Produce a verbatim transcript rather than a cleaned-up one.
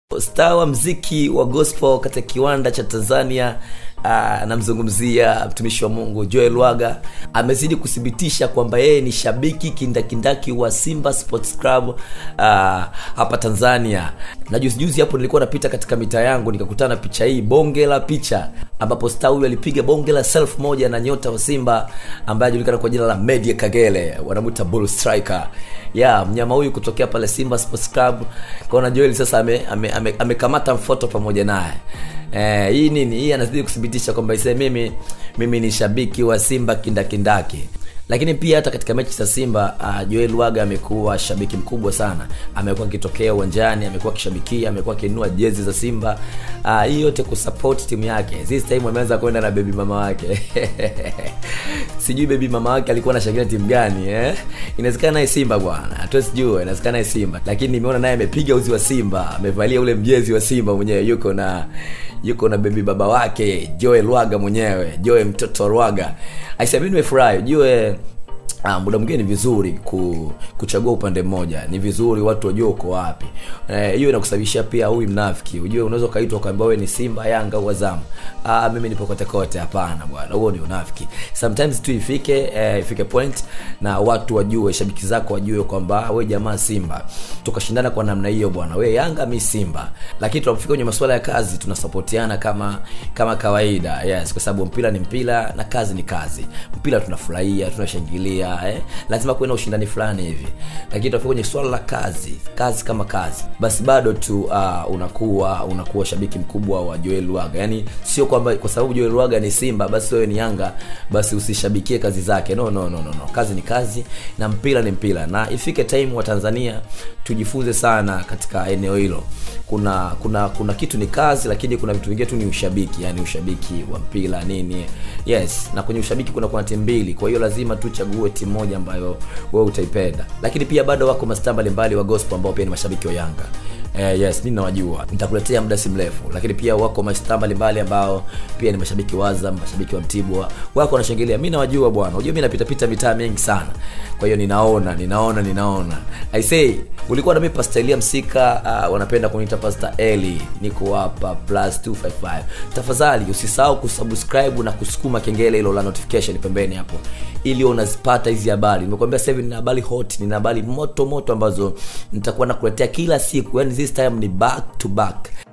Star wa mziki wa gospel katika kiwanda cha Tanzania, uh, namzungumzia mtumishi wa Mungu Lwaga, amezidi kuthibitisha kwamba yeye ni shabiki kindakindaki wa Simba Sports Club uh, hapa Tanzania. Na juzi juzi hapo nilikuwa napita katika mitaa yangu nikakutana picha hii, bonge la picha ambapo Star huyu alipiga bonge la self moja na nyota wa Simba ambaye anajulikana kwa jina la Meddie Kagere, wanamuita bull striker. Yeah, mnyama huyu kutokea pale Simba Sports Club. Kaona Joel sasa ame amekamata ame mfoto pamoja naye. Eh, hii nini? Hii anazidi kuthibitisha kwamba ise mimi mimi ni shabiki wa Simba kindakindaki. Lakini pia hata katika mechi za Simba uh, Joel Lwaga amekuwa shabiki mkubwa sana. Amekuwa akitokea uwanjani, amekuwa akishabikia, amekuwa akinunua jezi za Simba. Uh, hii yote kusupport timu yake. This time ameanza kwenda na baby mama wake. Sijui baby mama wake alikuwa anashangilia timu gani eh? Inawezekana naye Simba bwana. Hatuwezi jua, inawezekana naye Simba. Lakini nimeona naye amepiga uzi wa Simba, amevalia ule mjezi wa Simba mwenyewe, yuko na yuko na baby baba wake Joel Lwaga mwenyewe, Joel mtoto Lwaga. Aisema mimi nimefurahi. Jue Ah, muda mwingine ni vizuri ku, kuchagua upande mmoja. Ni vizuri watu wajue uko wapi. Eh, hiyo inakusababishia pia huyu mnafiki. Unajua unaweza kaitwa kwamba wewe ni Simba, Yanga au Azam. Ah, mimi nipo kote kote, hapana bwana. Huo ni unafiki. Sometimes tu ifike eh, ifike point na watu wajue, shabiki zako wajue kwamba wewe jamaa Simba. Tukashindana kwa namna hiyo bwana. Wewe Yanga, mimi Simba. Lakini tunapofika kwenye masuala ya kazi tunasupportiana kama kama kawaida. Yes, kwa sababu mpira ni mpira na kazi ni kazi. Mpira tunafurahia, tunashangilia. Eh, lazima kuwe na ushindani fulani hivi. Lakini tunafika kwenye swala la kazi, kazi kama kazi, basi bado tu uh, unakuwa unakuwa shabiki mkubwa wa Joel Lwaga. Yaani sio kwamba kwa sababu Joel Lwaga ni Simba basi wewe ni Yanga basi usishabikie kazi zake. No no no no no. Kazi ni kazi na mpira ni mpira. Na ifike time wa Tanzania tujifunze sana katika eneo hilo. Kuna kuna kuna kitu ni kazi, lakini kuna vitu vingine tu ni ushabiki, yani ushabiki wa mpira nini. Yes, na kwenye ushabiki kuna kwa timu mbili. Kwa hiyo lazima tuchague timu moja ambayo wewe utaipenda. Lakini pia bado wako mastaa mbalimbali wa gospel ambao pia ni mashabiki wa Yanga. Eh, yes, mimi nawajua. Nitakuletea muda si mrefu. Lakini pia wako mastaa mbalimbali ambao pia ni mashabiki wa Azam, mashabiki wa Mtibwa. Wako wanashangilia. Mimi nawajua bwana. Unajua mimi napita pita mitaa mingi sana. Kwa hiyo ninaona, ninaona, ninaona. I say, ulikuwa na mimi Pastor Elia Msika, uh, wanapenda kuniita Pastor Eli. Niko hapa plus two five five. Tafadhali usisahau kusubscribe na kusukuma kengele hilo la notification pembeni hapo, ili unazipata hizi habari. Nimekuambia sasa hivi nina habari hot, nina habari moto moto ambazo nitakuwa nakuletea kila siku. Yani this time ni back to back.